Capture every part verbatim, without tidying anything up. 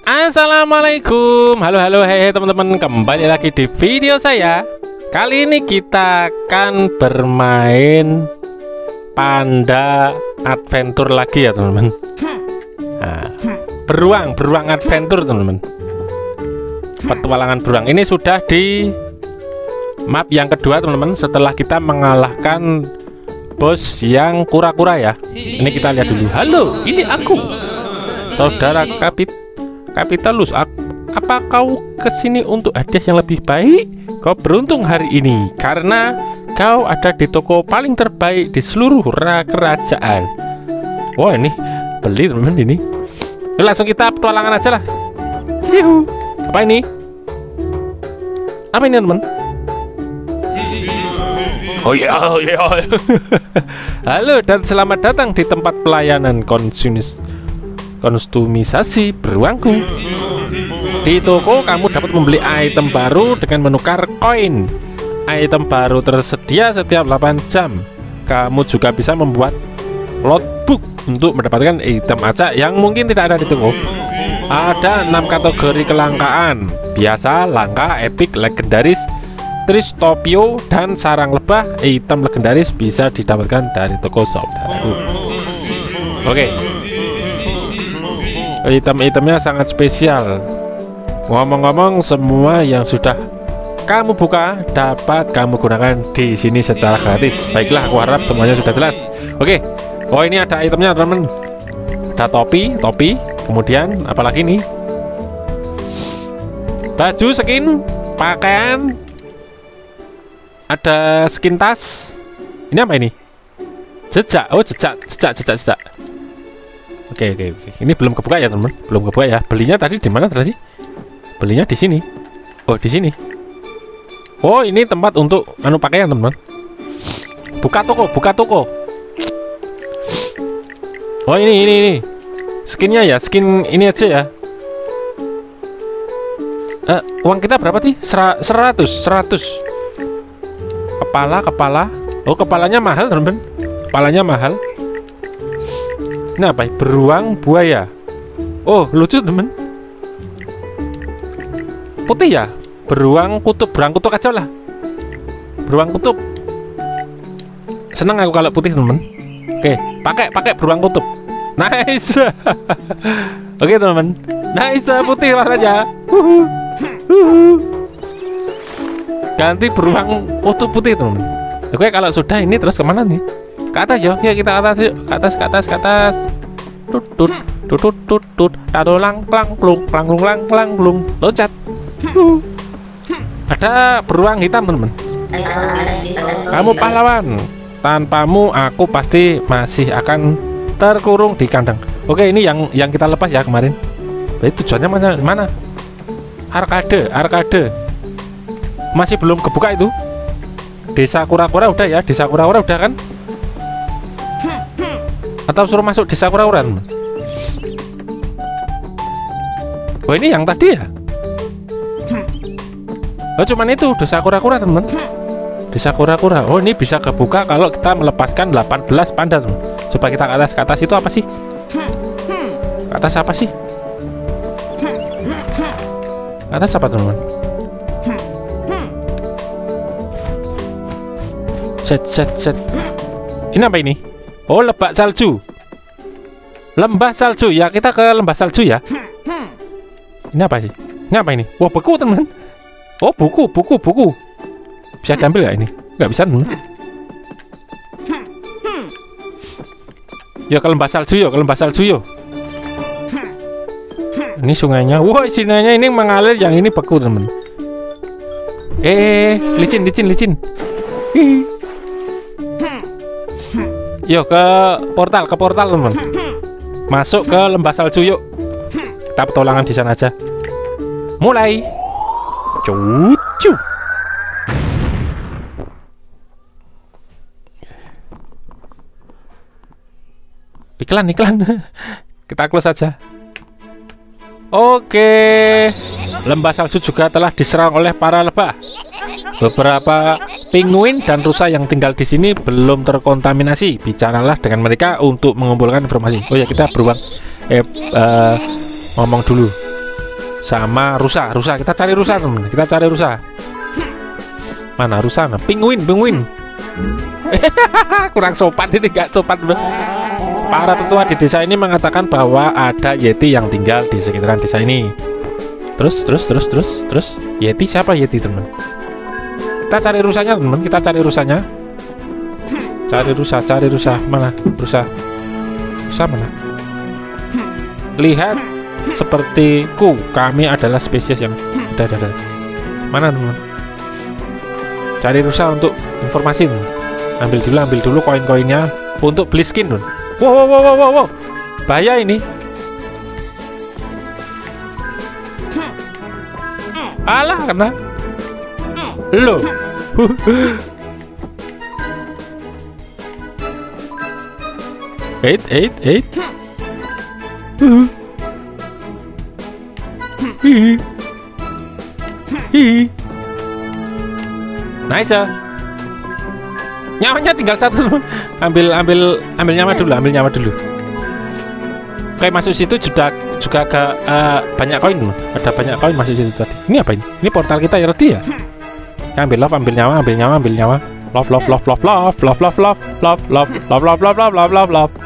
Assalamualaikum, halo halo hehe teman-teman, kembali lagi di video saya. Kali ini kita akan bermain Panda Adventure lagi ya teman-teman. Nah, beruang, beruang adventure teman-teman. Petualangan beruang ini sudah di map yang kedua teman-teman. Setelah kita mengalahkan bos yang kura-kura ya. Ini kita lihat dulu. Halo, ini aku, saudara Kapit Kapitalus. Apa kau kesini untuk hadiah yang lebih baik? Kau beruntung hari ini karena kau ada di toko paling terbaik di seluruh kerajaan. Wah, ini beli teman-teman ini. Yuk, langsung kita petualangan aja lah. Yuhu. Apa ini? Apa ini teman? Oh ya, oh ya. Halo dan selamat datang di tempat pelayanan konsumis konsumisasi beruangku. Di toko kamu dapat membeli item baru dengan menukar koin. Item baru tersedia setiap delapan jam. Kamu juga bisa membuat lotbook untuk mendapatkan item acak yang mungkin tidak ada di toko. Ada enam kategori kelangkaan: biasa, langka, epic, legendaris, Tristopio, dan sarang lebah. Item legendaris bisa didapatkan dari toko saudaraku. Oke, item-itemnya sangat spesial. Ngomong-ngomong, semua yang sudah kamu buka dapat kamu gunakan di sini secara gratis. Baiklah, aku harap semuanya sudah jelas. Oke. Oh, ini ada itemnya teman-teman. Ada topi, topi. Kemudian apalagi nih? Baju, skin, pakaian. Ada skin tas. Ini apa ini? Jejak. Oh, jejak, jejak, jejak, jejak. Oke, oke, oke. Ini belum kebuka ya, teman. Belum kebuka ya. Belinya tadi di mana tadi? Belinya di sini. Oh, di sini. Oh, ini tempat untuk anu pakaian, teman. Buka toko, buka toko. Oh, ini, ini, ini. Skinnya ya, skin ini aja ya. Uh, uang kita berapa sih? Seratus, seratus. Kepala, kepala. Oh, kepalanya mahal, teman. Kepalanya mahal. Ini apa? Beruang buaya. Oh, lucu temen. Putih ya? Beruang kutub. Beruang kutub aja lah. Beruang kutub. Senang aku kalau putih temen. Oke, pakai pakai beruang kutub. Nice. Oke teman. Nice, putih warnanya. Ganti beruang kutub putih teman. Oke, kalau sudah ini terus kemana nih? Ke atas yuk, yuk kita ke atas yuk, ke atas, ke atas, ke atas. Tut tut tut tut tut tut, tadolang plang plung, plang plung, plang plang plung, loncat. Uh. Ada beruang hitam teman-teman. Kamu pahlawan. Tanpamu aku pasti masih akan terkurung di kandang. Oke, ini yang yang kita lepas ya kemarin. Jadi tujuannya mana? Mana? Arkade, arkade. Masih belum kebuka itu. Desa kura-kura udah ya, desa kura-kura udah kan? Atau suruh masuk desa kura-kura? Oh, ini yang tadi ya? Oh, cuman itu desa kura-kura teman. Desa kura-kura. Oh, ini bisa kebuka kalau kita melepaskan delapan belas panda teman. Coba kita ke atas. Ke atas itu apa sih? Ke atas apa sih? Ke atas apa teman? Set set set. Ini apa ini? Oh, lebak salju. Lembah salju ya, kita ke lembah salju ya. Ini apa sih? Ini apa ini? Wah, buku teman. Oh, buku, buku, buku. Bisa diambil nggak ini? Nggak bisa teman. Yuk ke lembah salju yuk, ke lembah salju yuk. Ini sungainya. Wah, sungainya ini mengalir, yang ini beku teman. Eh, licin, licin, licin. Hihi. Yuk ke portal, ke portal teman. Masuk ke lembah salju yuk. Kita petualangan di sana aja. Mulai. Cucu. Iklan, iklan. Kita close saja. Oke. Lembah salju juga telah diserang oleh para lebah. Beberapa penguin dan rusa yang tinggal di sini belum terkontaminasi. Bicaralah dengan mereka untuk mengumpulkan informasi. Oh ya, kita beruang eh uh, ngomong dulu. sama rusa. Rusa, kita cari rusa teman. Kita cari rusa. Mana rusa? Nah, penguin, penguin. Kurang sopan ini, gak sopan. Para tetua di desa ini mengatakan bahwa ada Yeti yang tinggal di sekitaran desa ini. Terus, terus, terus, terus, terus. Yeti siapa Yeti teman? Kita cari rusanya teman. Kita cari rusanya. Cari rusa, cari rusa. Mana rusa? Rusa mana? Lihat. Sepertiku, kami adalah spesies yang ada, ada, ada. Mana teman? Cari rusa untuk informasi teman. Ambil dulu, ambil dulu koin-koinnya untuk beli skin teman. Wow, wow, wow, wow, wow. Bahaya ini. Alah, kena. Loh. Eight, eight, eight. Hihi. Hihi. Nice ya. Nyawanya tinggal satu teman. Ambil ambil ambil nyawa dulu, ambil nyawa dulu. Oke, masuk situ juga juga ke uh, banyak koin. Ada banyak koin masuk situ tadi. Ini apa ini? Ini portal kita ya tadi ya? Ambil love, ambil nyawa, ambil nyawa, ambil nyawa. Love, love, love, love, love, love, love, love, love, love, love, love, love, love, love, love, love.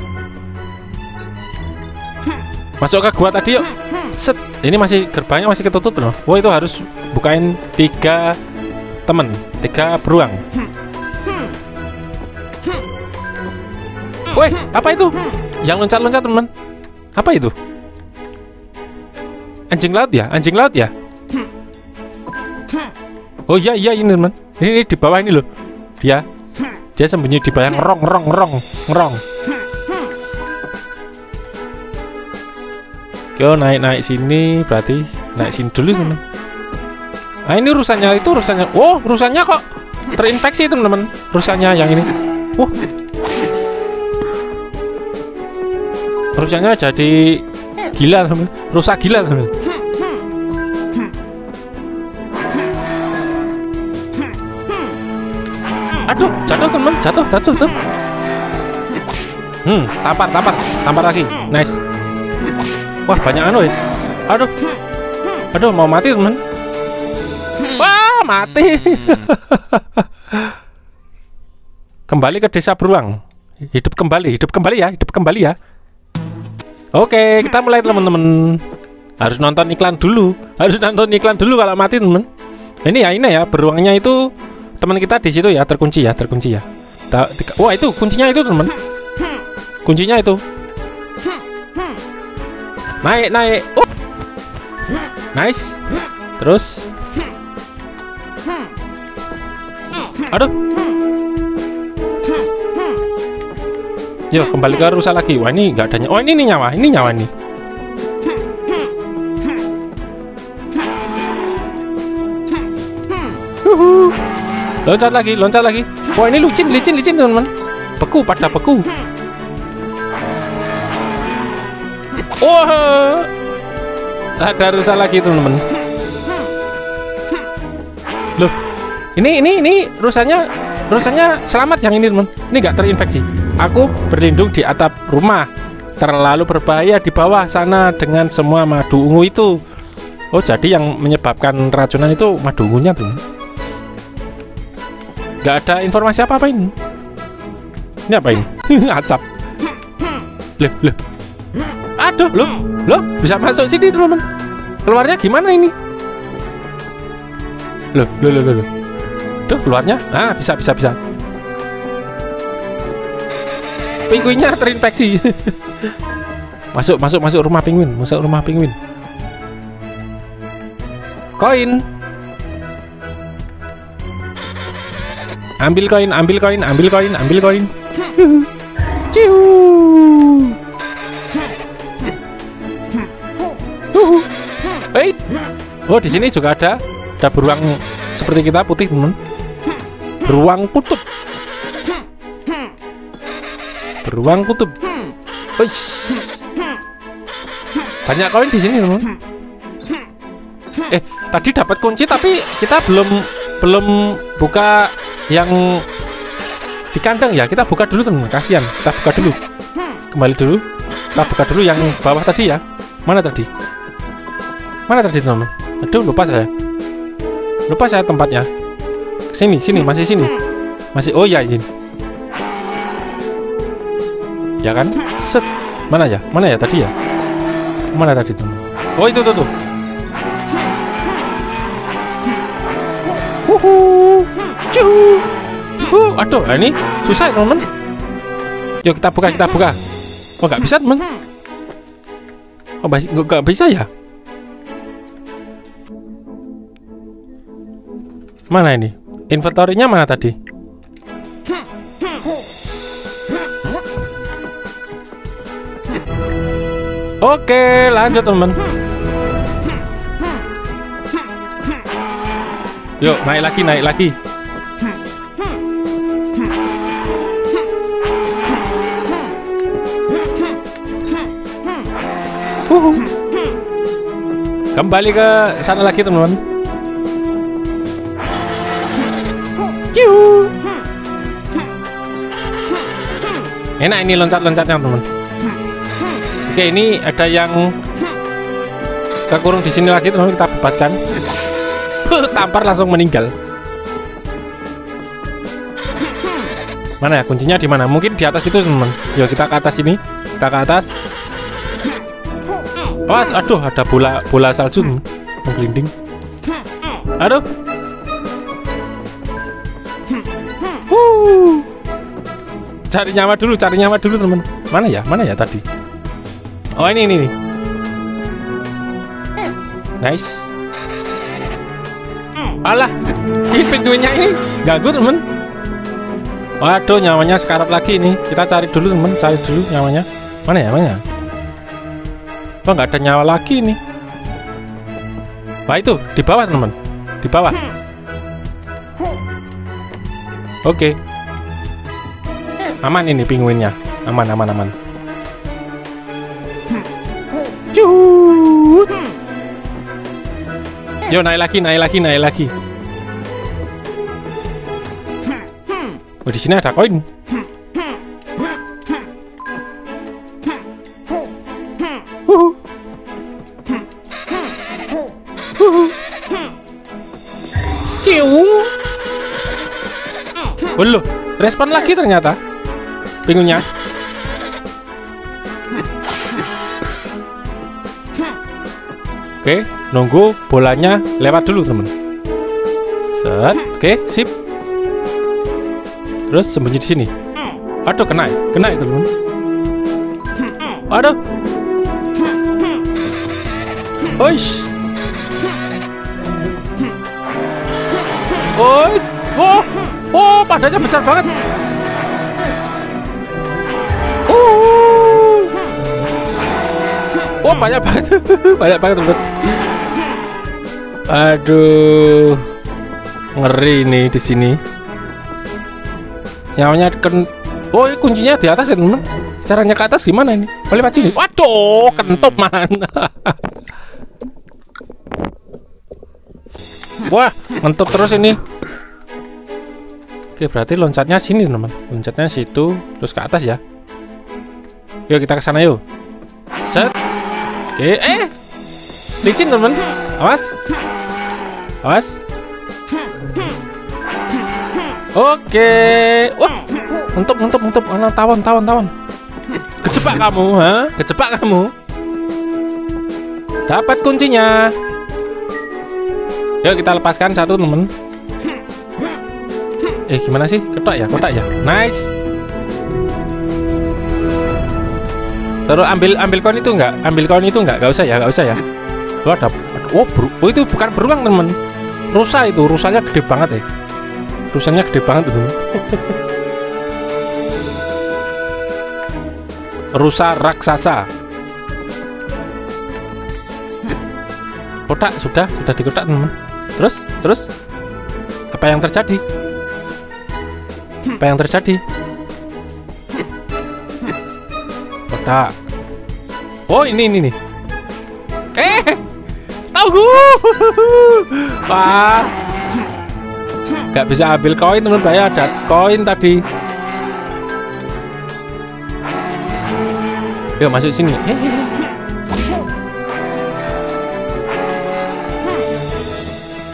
Masuk ke gua tadi yuk. Set. Ini masih gerbangnya masih ketutup loh. Wah, itu harus bukain tiga temen, tiga beruang. Woi, apa itu? Yang loncat-loncat teman. Apa itu? Anjing laut ya? Anjing laut ya? Oh iya iya ini teman. Ini, ini di bawah ini loh. Dia dia sembunyi di bawah ngerong ngerong ngerong ngerong. Yo naik-naik sini berarti naik sini dulu teman. Nah ini rusanya itu rusanya. Oh rusanya kok terinfeksi teman-teman. Rusanya yang ini. Wah. Rusanya jadi gila teman. Rusak gila teman. Aduh jatuh teman. Jatuh jatuh tuh. Hmm tampar tampar tampar lagi. Nice. Wah banyak anu ya. Aduh. Aduh mau mati teman. Wah mati. Kembali ke desa beruang. Hidup kembali, hidup kembali ya, hidup kembali ya. Oke kita mulai teman-teman. Harus nonton iklan dulu. Harus nonton iklan dulu kalau mati teman. Ini ya ini ya beruangnya itu teman kita di situ ya terkunci ya terkunci ya. Wah itu kuncinya itu teman. Kuncinya itu. Naik naik. Oh. Nice. Terus. Aduh. Yo kembali ke rusa lagi. Wah ini nggak ada. Oh ini, ini nyawa. Ini nyawa nih. Uhuh. Loncat lagi, loncat lagi. Wah ini licin, licin, licin teman-teman. Beku pada beku. Oh, ada rusa lagi teman-teman. Loh, ini ini ini rusanya rusanya selamat yang ini teman. Ini nggak terinfeksi. Aku berlindung di atap rumah. Terlalu berbahaya di bawah sana dengan semua madu ungu itu. Oh, jadi yang menyebabkan racunan itu madu ungunya tuh. Nggak ada informasi apa-apa ini. Ini apa ini? Asap. Loh, loh. Aduh, loh, loh, bisa masuk sini teman-teman. Keluarnya gimana ini? Loh, loh, loh, loh, loh. Tuh keluarnya, ah bisa, bisa, bisa. Penguinnya terinfeksi. Masuk, masuk, masuk rumah penguin, masuk rumah penguin. Koin. Ambil koin, ambil koin, ambil koin, ambil koin. Ciu. Hei, oh di sini juga ada, ada beruang seperti kita putih teman. Beruang kutub. Beruang kutub. Uish. Banyak koin di sini teman. Eh tadi dapat kunci tapi kita belum belum buka yang di kandang ya. Kita buka dulu teman. Kasihan. Kita buka dulu. Kembali dulu. Kita buka dulu yang bawah tadi ya. Mana tadi? Mana tadi teman? Aduh, lupa saya. Lupa saya tempatnya. Sini, sini, masih sini. Masih, oh ya ini. Ya kan? Set. Mana ya? Mana ya tadi ya? Mana tadi teman? Oh itu tuh tuh. Wuhu. Cuh. Uh, aduh, ini susah teman. Yuk kita buka, kita buka. Oh nggak bisa teman. Oh masih nggak bisa ya? Mana ini? Inventory-nya mana tadi? Oke, lanjut teman. Yuk, naik lagi, naik lagi. Uhuh. Kembali ke sana lagi teman-teman. Enak ini loncat-loncatnya teman. Oke, ini ada yang kekurung di sini lagi teman, kita bebaskan. Tampar langsung meninggal. Mana ya kuncinya, di mana? Mungkin di atas itu teman. Yuk kita ke atas ini, kita ke atas. Awas, aduh ada bola bola salju menggelinding. Aduh. Uh. Cari nyawa dulu, cari nyawa dulu teman. Mana ya? Mana ya tadi? Oh ini ini. ini. Nice. Alah, ini pinguinnya ini ganggu teman. Waduh, nyawanya sekarat lagi ini. Kita cari dulu teman, cari dulu nyawanya. Mana ya? Mana ya? Oh nggak ada nyawa lagi nih. Wah itu di bawah teman, di bawah. Oke, aman ini pinguinnya, aman aman aman. Cut. Yo naik lagi, naik lagi, naik lagi. Oh di sini ada koin. Cium. Oh loh, respon lagi ternyata pingunya. Oke, nunggu bolanya lewat dulu teman. Set, oke, sip. Terus sembunyi di sini. Aduh, kena, kena itu teman. Aduh. Oish. Oh, oh, oh, padanya besar banget. Oh, oh banyak banget, banyak banget teman. Aduh, ngeri nih di sini. Nyawanya ken, oh ini kuncinya di atas ya teman. Caranya ke atas gimana ini? Oh, lewat sini. Waduh, kentut man. Wah, ngentut terus ini. Oke, berarti loncatnya sini teman. Loncatnya situ, terus ke atas ya. Yuk kita ke sana yuk. Set. Oke, eh, licin teman. Awas, awas. Oke. Wah, mentup, mentup, mentup. Oh, tawon, tawon, tawon. Kejebak kamu, ha? Kejebak kamu. Dapat kuncinya. Yuk kita lepaskan satu temen. Eh gimana sih? Ketok ya, kotak ya. Nice. Terus ambil ambil koin itu enggak? Ambil koin itu enggak? Gak usah ya, gak usah ya. Oh, ada. Oh, bro. Oh itu bukan beruang temen. Rusa itu, rusanya gede banget ya. Rusanya gede banget tuh. Rusa raksasa. Kotak sudah, sudah dikotak teman. Terus, terus apa yang terjadi? Apa yang terjadi? Kotak. Oh ini ini nih. Eh, tahu. Wah, nggak bisa ambil koin teman, saya ada koin tadi. Yuk masuk sini. Eh,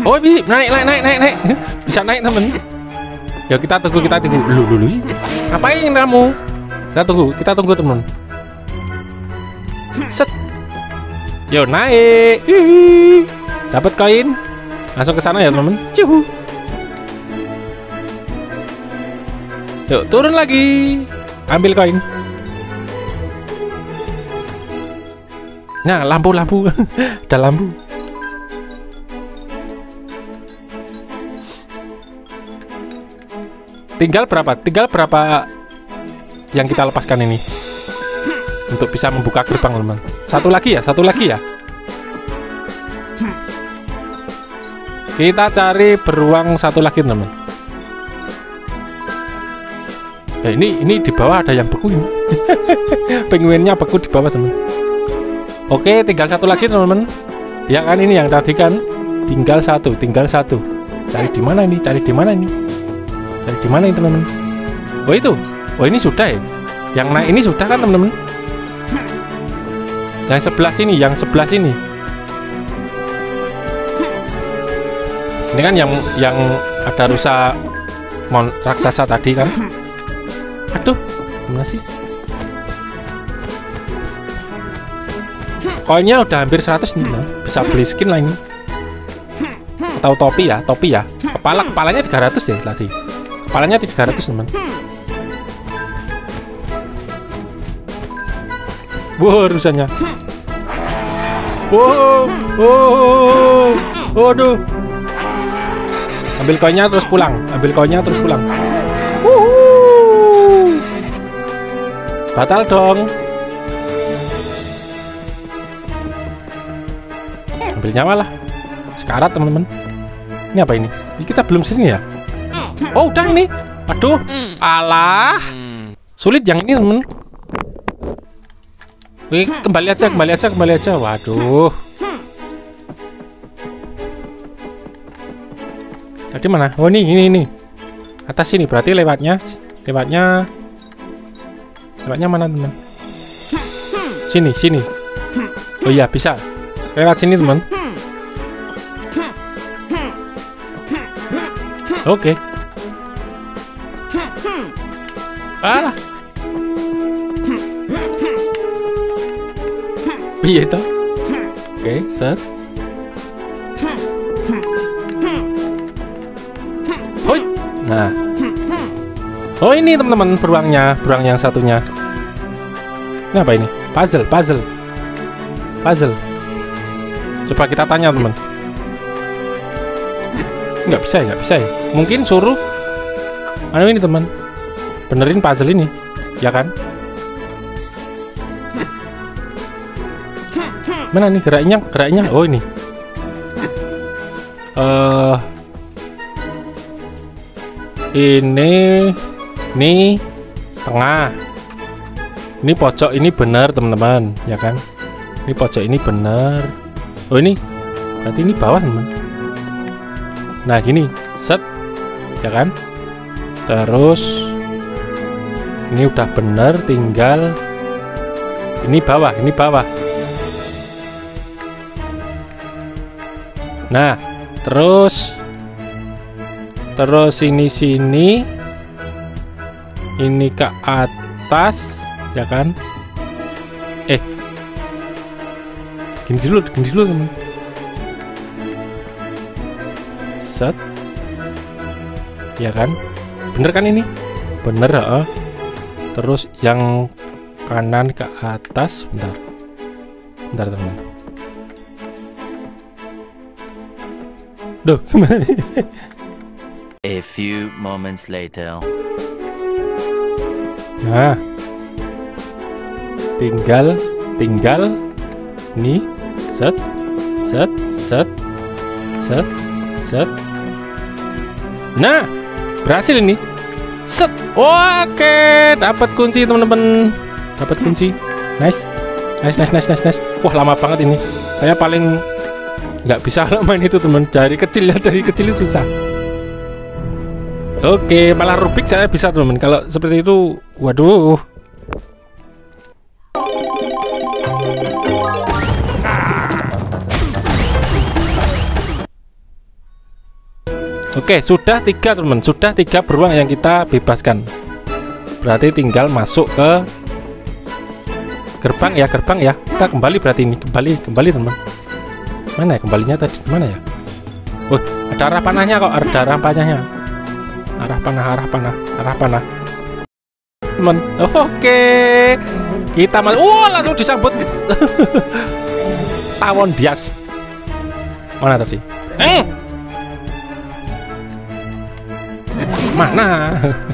Oh, naik, naik, naik, naik, naik. Bisa naik, temen. Ya kita tunggu, kita tunggu. Lu, lu, lu. Ngapain kamu? Kita tunggu, kita tunggu, temen. Set. Yo, naik. Dapat koin. Langsung ke sana ya, temen. Cuhu. Yuk, turun lagi. Ambil koin. Nah, lampu-lampu. Ada lampu. Tinggal berapa? Tinggal berapa yang kita lepaskan ini untuk bisa membuka gerbang, teman. Satu lagi ya, satu lagi ya. Kita cari beruang satu lagi, teman. Ya, ini ini di bawah ada yang beku ini. Penguinnya beku di bawah, teman. Oke, tinggal satu lagi, teman-teman. Ya kan, ini yang tadi kan. Tinggal satu, tinggal satu. Cari di mana ini? Cari di mana ini? Cari di mana ini, teman-teman? Oh, itu. Oh, ini sudah ya. Yang naik ini sudah kan, teman-teman? Yang sebelah sini, yang sebelah sini. Ini kan yang yang ada rusa mon raksasa tadi kan. Aduh, gimana sih? Koinnya udah hampir seratus nih, nah. Bisa beli skin lah ini. Atau topi ya, topi ya. Kepala kepalanya tiga ratus ya tadi. Kepalanya tiga ratus, teman. Wow, rusanya. Wow, oh, waduh. Ambil koinnya terus pulang, ambil koinnya terus pulang. Wuhu. Batal dong. Ambil nyawa lah. Sekarat, teman-teman. Ini apa ini? Ini kita belum sini ya? Oh, udah ini. Aduh, alah. Sulit yang ini, teman. Wih, kembali aja, kembali aja, kembali aja. Waduh. Tadi mana? Oh, ini, ini, ini. Atas sini, berarti lewatnya, lewatnya, lewatnya mana, teman? Sini, sini. Oh iya, bisa. Lewat sini, teman. Oke. Ah. Iya itu. Oke, set. Hoi. Nah. Oh, ini teman-teman beruangnya, beruang yang satunya. Ini apa ini? Puzzle, puzzle. Puzzle. Coba kita tanya, teman. Nggak bisa ya, nggak bisa ya. Mungkin suruh anu ini, teman. Benerin puzzle ini, ya kan? Mana nih geraknya? Geraknya? Oh, ini. Eh uh, ini ini tengah. Ini pojok ini benar, teman-teman, ya kan? Ini pojok ini benar. Oh, ini berarti ini bawah, teman. Nah, gini, set, ya kan? Terus ini udah bener, tinggal ini bawah, ini bawah. Nah, terus terus ini sini, ini ke atas, ya kan? Eh, gini dulu, gini dulu, teman. Set, ya kan? Bener kan ini? Bener, uh. Terus yang kanan ke atas, bentar, bentar, teman. Duh, a few moments later. Nah, tinggal, tinggal, nih, set, set, set, set, set. Nah, berhasil ini. Set. Oke, dapat kunci, teman-teman. Dapat kunci. Nice. Nice, nice, nice, nice, nice. Wah, lama banget ini. Saya paling nggak bisa main itu, teman. Dari kecil ya, dari kecil itu susah. Oke, malah Rubik saya bisa, teman. Kalau seperti itu, waduh. Oke, sudah tiga teman, sudah tiga beruang yang kita bebaskan. Berarti tinggal masuk ke gerbang ya, gerbang ya. Kita kembali berarti ini, kembali, kembali teman. Mana ya kembalinya tadi? Mana ya? Wah, ada arah panahnya kok, ada arah panahnya. Arah panah, arah panah, arah panah. Teman, oke. Kita masuk. Oh, langsung disambut. Tawon bias. Mana tadi? Eh. Mana?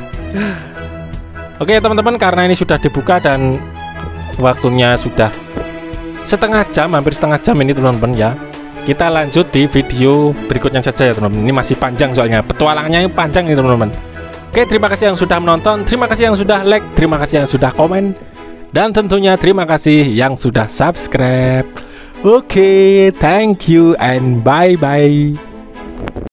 Oke teman-teman, karena ini sudah dibuka dan waktunya sudah setengah jam, hampir setengah jam ini teman-teman ya. Kita lanjut di video berikutnya saja ya teman-teman. Ini masih panjang soalnya, petualangannya ini panjang nih teman-teman. Oke, terima kasih yang sudah menonton, terima kasih yang sudah like, terima kasih yang sudah komen, dan tentunya terima kasih yang sudah subscribe. Oke, thank you and bye-bye.